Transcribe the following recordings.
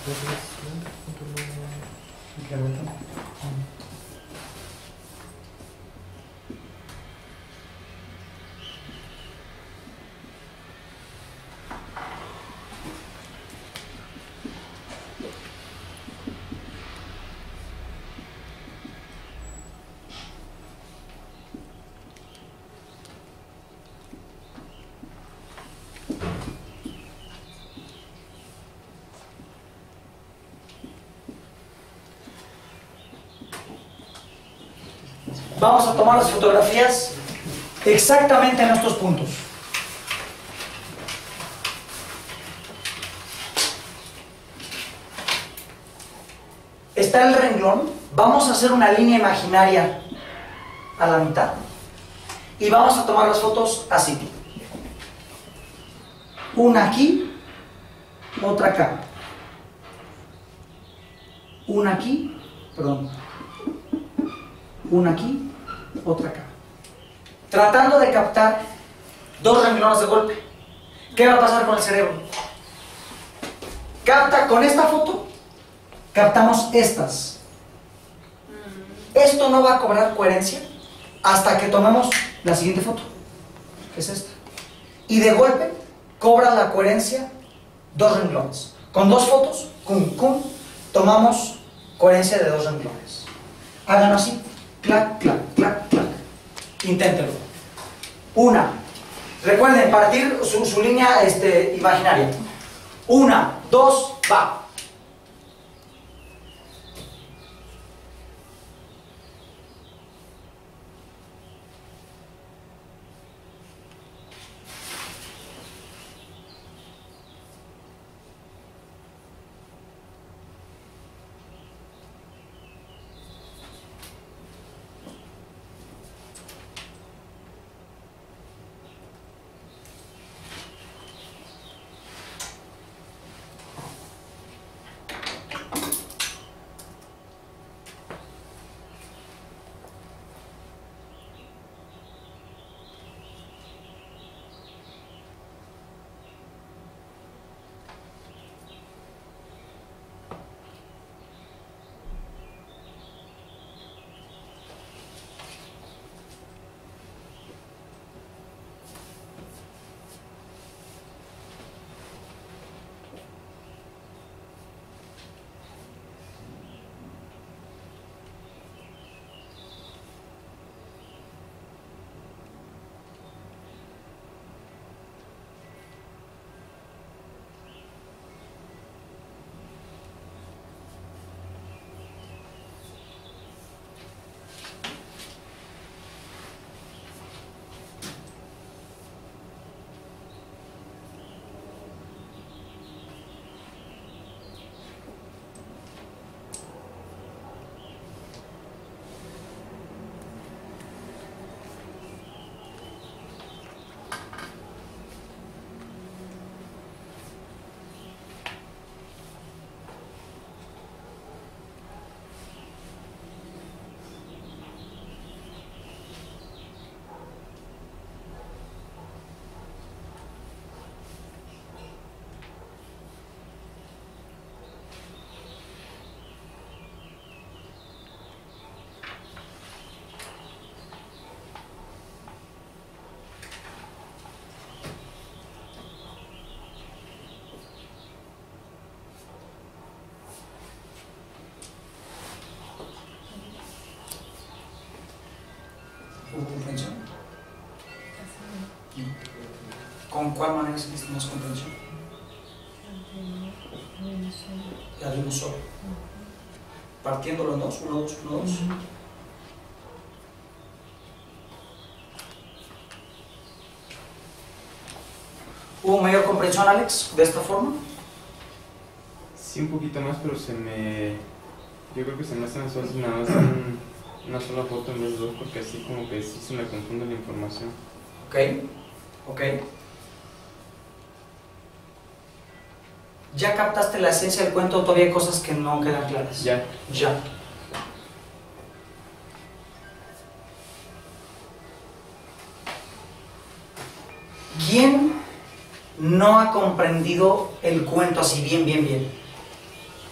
Incrementa. Vamos a tomar las fotografías exactamente en estos puntos. Está el renglón. Vamos a hacer una línea imaginaria a la mitad y vamos a tomar las fotos así. Una aquí, otra acá. Una aquí, perdón. Una aquí, otra acá. Tratando de captar dos renglones de golpe. ¿Qué va a pasar con el cerebro? Capta con esta foto, captamos estas. Esto no va a cobrar coherencia hasta que tomemos la siguiente foto, que es esta. Y de golpe cobra la coherencia dos renglones. Con dos fotos, tomamos coherencia de dos renglones. Hagan así. Clac, clac, clac, clac. Inténtelo. Una. Recuerden, partir su línea imaginaria. Una, dos, va. ¿Comprensión? ¿Con cuál manera sentiste más comprensión? La de uno solo. Partiéndolo en dos, uno, dos, uno, dos. ¿Hubo mayor comprensión, Alex, de esta forma? Sí, un poquito más, pero yo creo que se me hace más fácil nada más una sola foto en vez de dos, porque así como que sí se me confunde la información. Ok, ok. ¿Ya captaste la esencia del cuento o todavía hay cosas que no quedan claras? Ya. Ya. ¿Quién no ha comprendido el cuento así bien, bien, bien?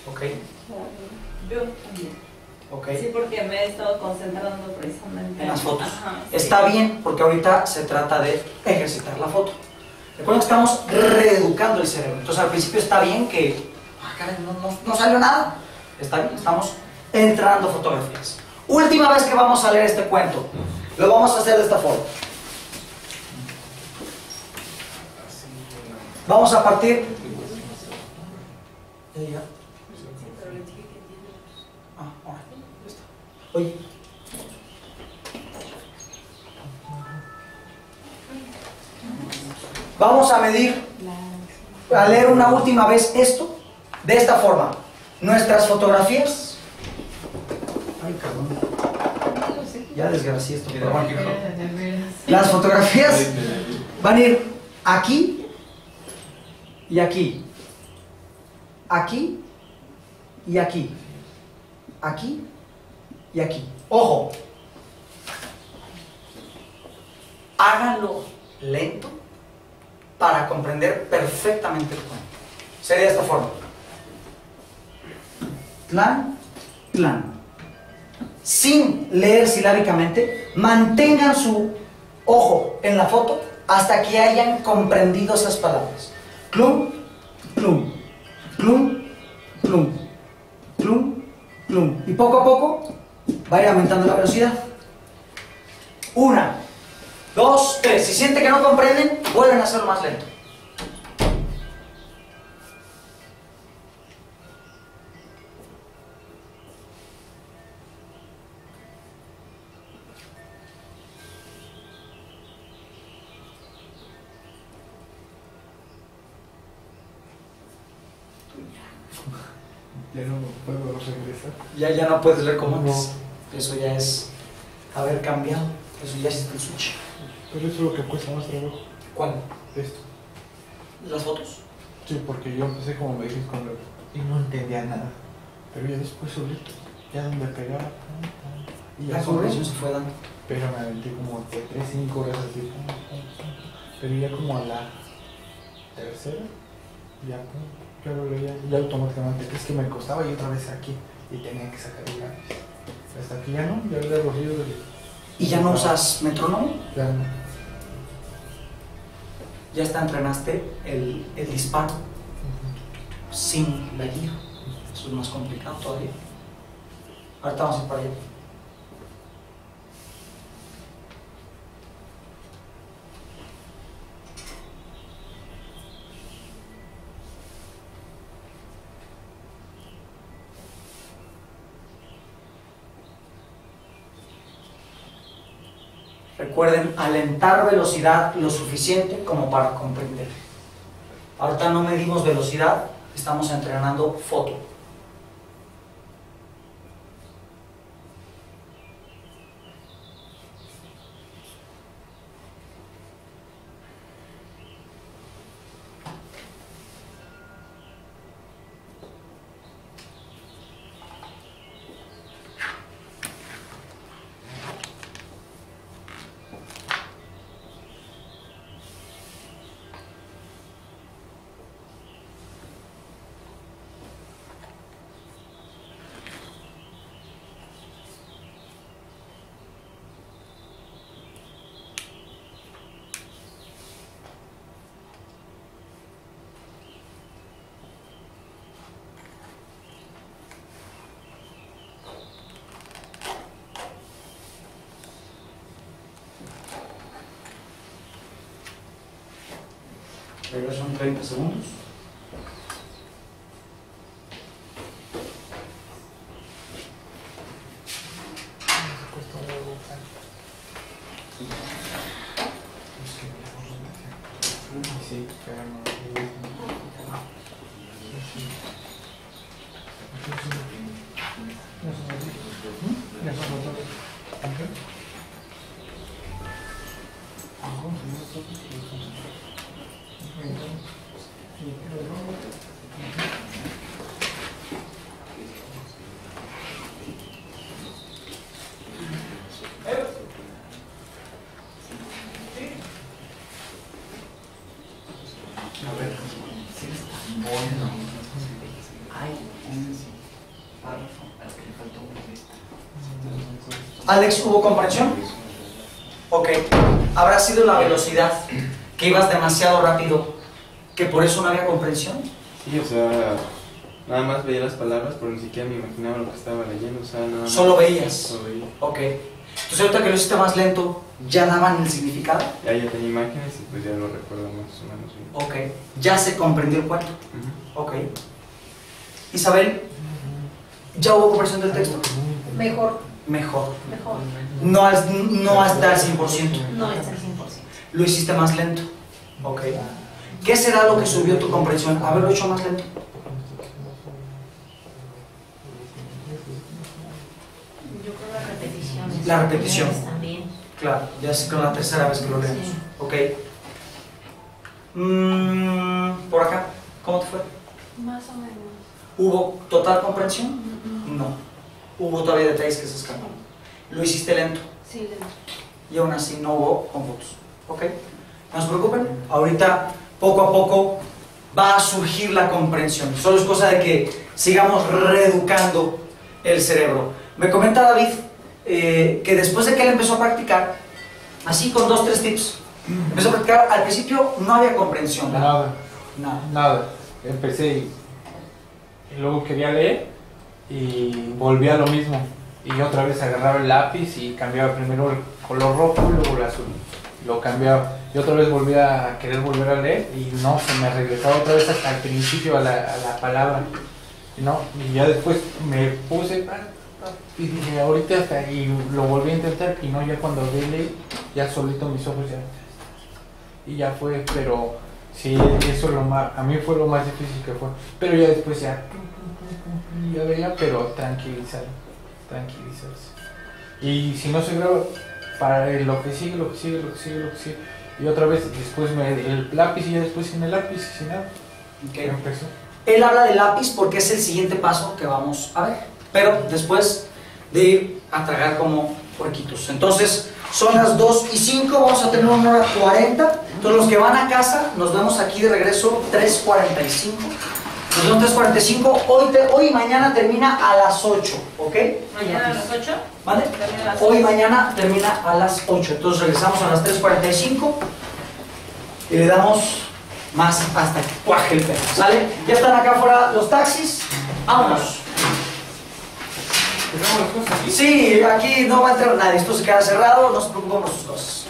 ¿Ok? Yo también. ¿Ok? Sí, porque me he estado concentrando precisamente En las fotos. Ajá, sí. Está bien, porque ahorita se trata de ejercitar la foto. Recuerden que estamos reeducando el cerebro. Entonces al principio está bien que... caray, no salió nada. Está bien, estamos entrenando fotografías. Última vez que vamos a leer este cuento. Lo vamos a hacer de esta forma. Vamos a partir... ¿Ya? Ahora, ya está. Oye. Vamos a medir, a leer una última vez esto, de esta forma. Nuestras fotografías... Ay, cabrón. Ya desgracié esto. Pero bueno. Las fotografías van a ir aquí y aquí. Aquí y aquí. Aquí y aquí. Ojo. Háganlo lento para comprender perfectamente el cuento. Sería de esta forma. Plan, plan. Sin leer silábicamente, mantengan su ojo en la foto hasta que hayan comprendido esas palabras. Plum, plum, plum, plum, plum, plum. Y poco a poco va a ir aumentando la velocidad. 1, 2, 3. Si sienten que no comprenden, vuelven a hacerlo más lento. Ya no puedo regresar. Ya no puedes leer como antes. No. Eso ya es haber cambiado. Eso ya es el switch. Pero eso es lo que cuesta más trabajo. ¿Cuál? Esto. ¿Las fotos? Sí, porque yo empecé como me dijiste con el... y no entendía nada. Pero ya después solito, ya donde pegaba, y ya La comprensión se fue dando. Pero me aventé como de 3, 5 horas así. Pero ya como a la tercera, ya lo leía, ya automáticamente. Es que me costaba y otra vez aquí, y tenía que sacar el lápiz. Hasta que ya no, ya le los ríos de... ¿Y ya no usas metrónomo? Ya no. Ya hasta entrenaste el disparo sin la guía. Eso es más complicado todavía. Ahorita vamos a ir para allá. Recuerden alentar velocidad lo suficiente como para comprender. Ahorita no medimos velocidad, estamos entrenando foto. Regreso en 30 segundos. Sí, pero no. A ver, si eres tan bueno. Ay, Alex, ¿hubo comprensión? Ok. ¿Habrá sido la velocidad? Que ibas demasiado rápido, que por eso no había comprensión. Sí, o sea, nada más veía las palabras, pero ni siquiera me imaginaba lo que estaba leyendo, o sea, nada más. Solo veías. Solo veía. Ok. Entonces ahorita que lo hiciste más lento, ¿ya daban el significado? Ya tenía imágenes y pues ya lo recuerdo más o menos bien. Ok. ¿Ya se comprendió el cuento? Ok. Isabel, ¿ya hubo comprensión del texto? Mejor. Mejor. Mejor. No hasta el 100%. No es el 100%. Lo hiciste más lento. Ok. ¿Qué será lo que subió tu comprensión? Haberlo hecho más lento. Yo creo las repeticiones. La repetición. También. Claro, ya es con la tercera vez que lo leemos. Sí. Ok. Por acá, ¿cómo te fue? Más o menos. ¿Hubo total comprensión? No. Hubo todavía detalles que se escapan. Lo hiciste lento Sí, lento. y aún así no hubo cómputos. ¿Ok? No se preocupen. Ahorita, poco a poco, va a surgir la comprensión. Solo es cosa de que sigamos reeducando el cerebro. Me comenta David que después de que él empezó a practicar, así con 2, 3 tips, empezó a practicar. Al principio no había comprensión. ¿verdad? Nada. Empecé y luego quería leer y volvía a lo mismo. Y otra vez agarraba el lápiz y cambiaba primero el color rojo y luego el azul. Lo cambiaba. Y otra vez volvía a querer volver a leer y no, se me regresaba otra vez hasta el principio a la palabra. Y ya después me puse y dije ahorita hasta, y lo volví a intentar y no, ya cuando leí ya solito mis ojos y ya fue, pero sí, eso es lo más, a mí fue lo más difícil que fue, pero ya después ya veía, pero tranquilizarse. Y si no se graba, para lo que sigue, y otra vez después el lápiz y ya después sin el lápiz y sin nada. Okay. Empezó. Él habla de lápiz porque es el siguiente paso que vamos a ver, pero después de ir a tragar como puerquitos. Entonces, son las 2:05, vamos a tener 1:40. Entonces, los que van a casa, nos vemos aquí de regreso 3:45. Nos vemos 3:45. Hoy y mañana termina a las 8, ¿ok? ¿Mañana a las 8? ¿Vale? Termina a las Hoy y 8. mañana termina a las 8. Entonces, regresamos a las 3:45 y le damos más hasta que cuaje el perro. ¿Sale? Ya están acá afuera los taxis. Vámonos. Sí, aquí no va a entrar nadie. Esto se queda cerrado. No se preocupen por sus cosas.